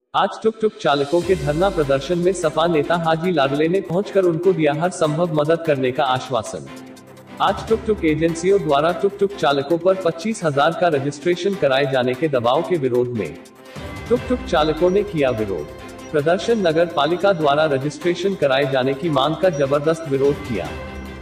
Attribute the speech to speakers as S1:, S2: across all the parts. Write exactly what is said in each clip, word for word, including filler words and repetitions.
S1: आज टुक टुक चालकों के धरना प्रदर्शन में सपा नेता हाजी लाडले ने पहुंचकर उनको दिया हर संभव मदद करने का आश्वासन। आज टुक टुक एजेंसियों द्वारा टुक टुक चालकों पर पच्चीस हजार का रजिस्ट्रेशन कराए जाने के दबाव के विरोध में टुक टुक चालकों ने किया विरोध प्रदर्शन। नगर पालिका द्वारा रजिस्ट्रेशन कराए जाने की मांग का जबरदस्त विरोध किया।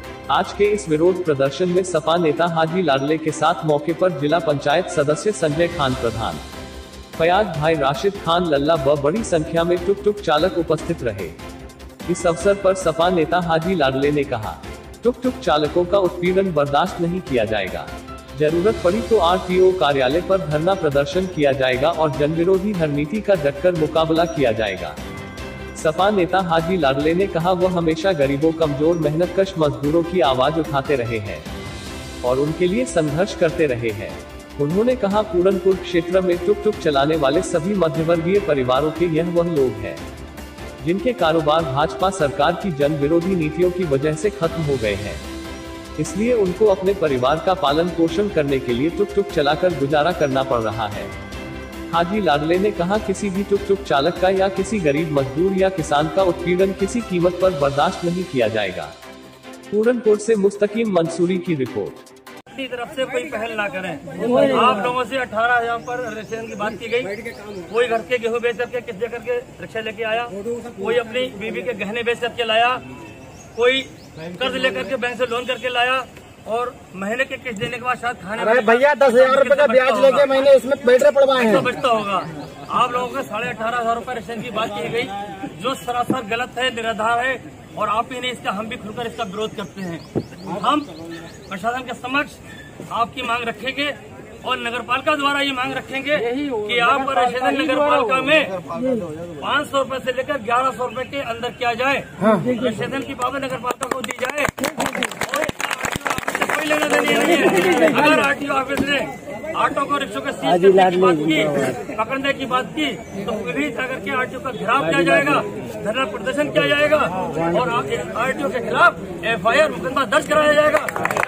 S1: आज के इस विरोध प्रदर्शन में सपा नेता हाजी लाडले के साथ मौके पर जिला पंचायत सदस्य संजय खान प्रधान, फयाज भाई, राशिद खान लल्ला व बड़ी संख्या में टुक टुक चालक उपस्थित रहे। इस अवसर पर सपा नेता हाजी लाडले ने कहा, टुक टुक चालकों का उत्पीड़न बर्दाश्त नहीं किया जाएगा। जरूरत पड़ी तो आरटीओ कार्यालय पर धरना प्रदर्शन किया जाएगा और जनविरोधी हर नीति का डटकर मुकाबला किया जाएगा। सपा नेता हाजी लाडले ने कहा, वह हमेशा गरीबों, कमजोर, मेहनतकश मजदूरों की आवाज उठाते रहे हैं और उनके लिए संघर्ष करते रहे हैं। उन्होंने कहा, पूरनपुर क्षेत्र में टुक टुक चलाने वाले सभी मध्यवर्गीय परिवारों के यह वह लोग हैं जिनके कारोबार भाजपा सरकार की जन विरोधी नीतियों की वजह से खत्म हो गए हैं। इसलिए उनको अपने परिवार का पालन पोषण करने के लिए टुक टुक चलाकर गुजारा करना पड़ रहा है। हाजी लाडले ने कहा, किसी भी टुक टुक चालक का या किसी गरीब मजदूर या किसान का उत्पीड़न किसी कीमत पर बर्दाश्त नहीं किया जाएगा। पूरनपुर से मुस्तकीम मंसूरी की रिपोर्ट।
S2: अपनी तरफ से कोई पहल ना करें। आप लोगों से अठारह हजार पर रजिस्ट्रेशन की बात की गई। कोई घर के गेहूं बेच करके किस करके रिक्शा लेके आया, कोई अपनी बीवी के गहने बेच करके लाया, कोई कर्ज लेकर के बैंक से लोन करके लाया और महीने के किस्त देने के बाद शायद खाने
S3: अरे भैया दस हजार रूपए का ब्याज लेके महीने इसमें बैठे पड़वाए हैं।
S2: बचता होगा। आप लोगों को साढ़े अठारह हजार रूपए रजिस्ट्रेशन की बात की गई, जो सरासर गलत है, निराधार है और आप ही नहीं, इसका हम भी खुलकर इसका विरोध करते हैं। हम प्रशासन के समक्ष आपकी मांग रखेंगे और नगर पालिका द्वारा ये मांग रखेंगे कि आप रजिस्ट्रेशन नगर पालिका में पाँच सौ रूपये से लेकर ग्यारह सौ रूपये के अंदर किया जाए। रजिस्ट्रेशन की पावती नगर पालिका को दी जाए और कोई लेना देना नहीं है। अगर आरटीओ ऑफिस ने ऑटो को रिक्शों के सीज करने की बात की, पकड़ने की बात की, तो भी जाकर के आरटीओ का घेराव किया जाएगा, धरना प्रदर्शन किया जाएगा और आरटीओ के खिलाफ एफ आई आर मुकदमा दर्ज कराया जाएगा।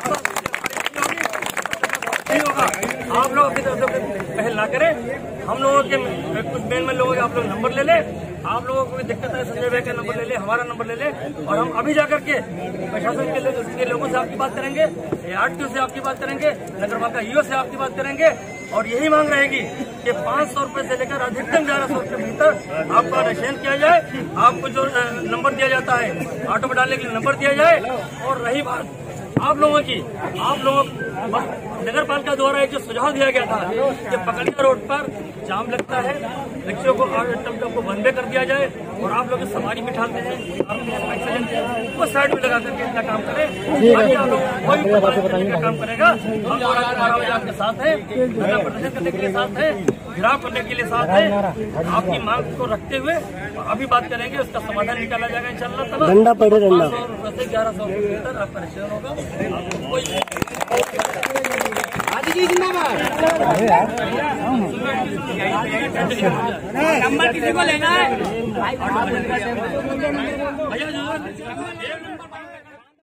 S2: नहीं होगा। आप लोग अपनी तरफ से पहल ना करें। हम लोगों के कुछ मेन मेन लोगों के आप लोग नंबर ले लें। आप लोगों को कोई दिक्कत है, संजय भाई का नंबर ले ले, हमारा नंबर ले ले और हम अभी जाकर के प्रशासन के, लोग, के लोगों से आपकी बात करेंगे, आरटीओ से आपकी बात करेंगे, नगर पालिका ईओ से आपकी बात करेंगे और यही मांग रहेगी कि पाँच सौ रूपये से लेकर अधिकतम ग्यारह सौ के भीतर आपका रजिस्ट्रेशन किया जाए। आपको जो नंबर दिया जाता है ऑटो में डालने के लिए नंबर दिया जाए। और रही बात आप लोगों की, आप लोगों नगर पालिका द्वारा एक जो सुझाव दिया गया था कि पकड़िया रोड पर जाम लगता है, रिक्शों को टमटम को बंद कर दिया जाए और आप लोग सवारी बिठाते हैं, वो साइड में लगा करके इतना काम करें। आप लोग कोई का काम करेगा। हम बारह बजे आपके साथ हैं, धरना प्रदर्शन करने के लिए साथ हैं, घिराव करने के लिए साथ हैं। आपकी मांग को रखते हुए अभी बात करेंगे, उसका समाधान निकाला जाएगा इंशाल्लाह।
S3: डंडा पड़े डंडा
S2: सौ रुपये से ग्यारह सौ रुपये के भीतर आपका रजिस्ट्रेशन होगा। आपको कोई नंबर किसी को लेना है।